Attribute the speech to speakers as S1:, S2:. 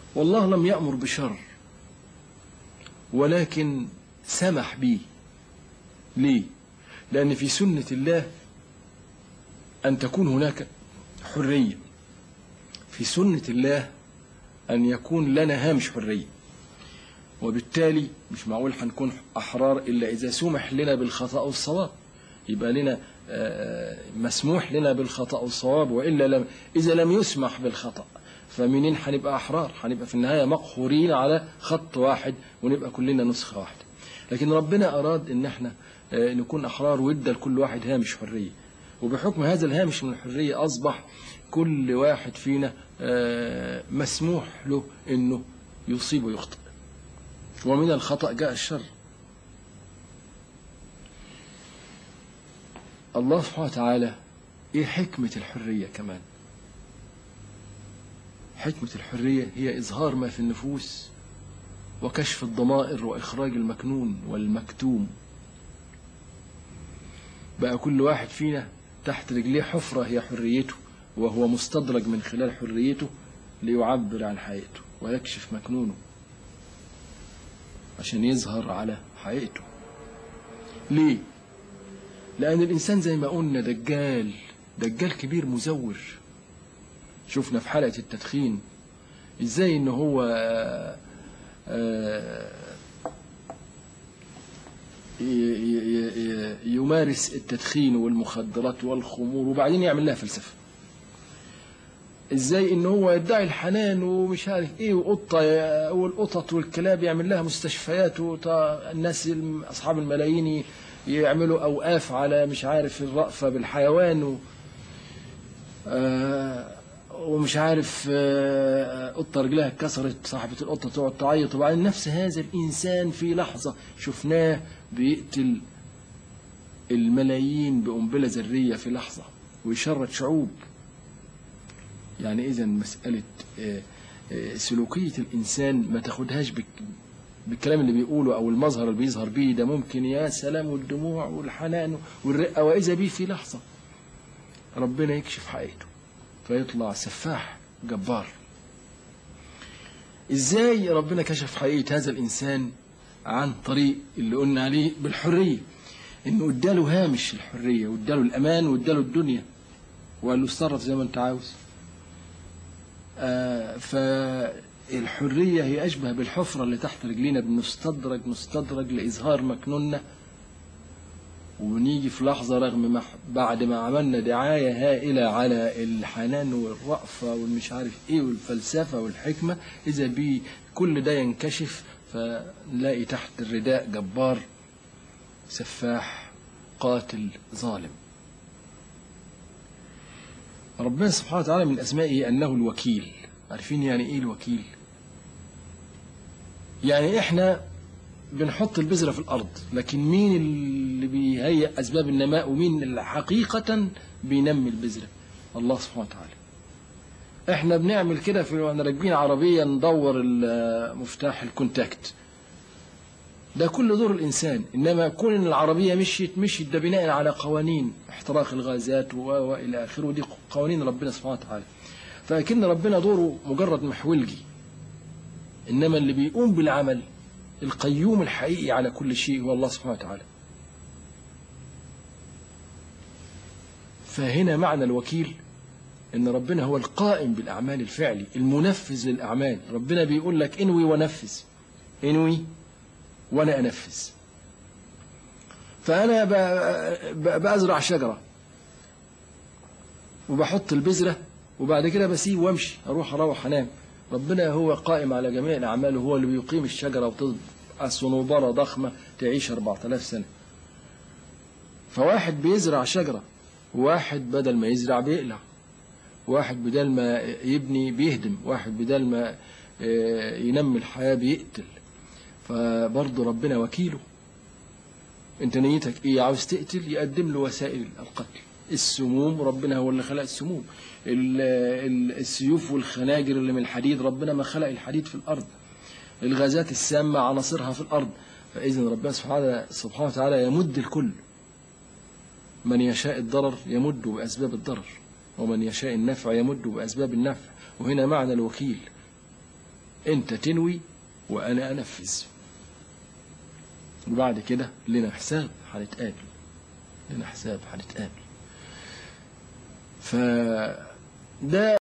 S1: والله لم يأمر بشر ولكن سمح به. ليه؟ لأن في سنة الله أن تكون هناك حرية، في سنة الله أن يكون لنا هامش حرية، وبالتالي مش معقول هنكون أحرار إلا إذا سمح لنا بالخطأ والصواب. يبقى لنا مسموح لنا بالخطأ والصواب، وإلا إذا لم يسمح بالخطأ فمنين هنبقى أحرار؟ هنبقى في النهاية مقهورين على خط واحد ونبقى كلنا نسخة واحدة. لكن ربنا أراد إن احنا نكون أحرار، وادى لكل واحد هامش حرية، وبحكم هذا الهامش من الحرية أصبح كل واحد فينا مسموح له إنه يصيب ويخطئ، ومن الخطأ جاء الشر. الله سبحانه وتعالى إيه حكمة الحرية كمان؟ حكمة الحرية هي إظهار ما في النفوس وكشف الضمائر وإخراج المكنون والمكتوم. بقى كل واحد فينا تحت رجليه حفرة هي حريته، وهو مستدرج من خلال حريته ليعبر عن حقيقته ويكشف مكنونه عشان يظهر على حقيقته. ليه؟ لأن الإنسان زي ما قلنا دجال كبير مزور. شفنا في حلقة التدخين إزاي إن هو يمارس التدخين والمخدرات والخمور وبعدين يعمل لها فلسفة. ازاي ان هو يدعي الحنان ومش عارف ايه، وقطه والقطط والكلاب يعمل لها مستشفيات، والناس اصحاب الملايين يعملوا اوقاف على مش عارف الرأفة بالحيوان، ومش عارف قطه رجلها اتكسرت صاحبة القطه تقعد تعيط، وبعدين نفس هذا الانسان في لحظه شفناه بيقتل الملايين بقنبله ذريه في لحظه ويشرد شعوب. يعني إذا مسألة سلوكية الإنسان ما تاخدهاش بالكلام اللي بيقوله أو المظهر اللي بيظهر بيه ده. ممكن يا سلام والدموع والحنان والرقة، وإذا بيه في لحظة ربنا يكشف حقيقته فيطلع سفاح جبار. إزاي ربنا كشف حقيقة هذا الإنسان؟ عن طريق اللي قلنا عليه بالحرية، إنه اداله هامش الحرية واداله الأمان واداله الدنيا وقال له اتصرف زي ما أنت عاوز. فالحرية هي أشبه بالحفرة اللي تحت رجلينا، بنستدرج لإظهار مكنوننا، ونيجي في لحظة رغم بعد ما عملنا دعاية هائلة على الحنان والرأفة والمش عارف إيه والفلسفة والحكمة، إذا بي كل ده ينكشف فنلاقي تحت الرداء جبار سفاح قاتل ظالم. ربنا سبحانه وتعالى من أسمائه أنه الوكيل. عارفين يعني إيه الوكيل؟ يعني إحنا بنحط البذرة في الأرض، لكن مين اللي بيهيئ أسباب النماء ومين اللي حقيقة بينمي البذرة؟ الله سبحانه وتعالى. إحنا بنعمل كده في واحنا راكبين عربية ندور مفتاح الكونتاكت، ده كل دور الإنسان. إنما كون إن العربية مشيت ده بناء على قوانين احتراق الغازات وإلى آخره، ودي قوانين ربنا سبحانه وتعالى. فأكن ربنا دوره مجرد محولجي، إنما اللي بيقوم بالعمل القيوم الحقيقي على كل شيء هو الله سبحانه وتعالى. فهنا معنى الوكيل إن ربنا هو القائم بالأعمال الفعلي المنفذ للأعمال. ربنا بيقول لك انوي ونفذ، انوي وأنا أنفذ. فأنا بأزرع شجرة وبحط البذرة وبعد كده بسيب وامشي أروح أنام. ربنا هو قائم على جميع الأعمال، وهو اللي بيقيم الشجرة وتبقى صنوبرة ضخمة تعيش 4000 سنة. فواحد بيزرع شجرة، وواحد بدل ما يزرع بيقلع، واحد بدل ما يبني بيهدم، واحد بدل ما ينمي الحياة بيقتل. فبرضه ربنا وكيله. انت نيتك ايه؟ عاوز تقتل يقدم له وسائل القتل. السموم ربنا هو اللي خلق السموم، السيوف والخناجر اللي من الحديد ربنا ما خلق الحديد في الأرض، الغازات السامة عناصرها في الأرض. فإذن ربنا سبحانه وتعالى يمد الكل. من يشاء الضرر يمد بأسباب الضرر، ومن يشاء النفع يمد بأسباب النفع. وهنا معنى الوكيل. أنت تنوي وأنا أنفذ، وبعد كده لنا حساب هنتقابل، لنا حساب هنتقابل. فده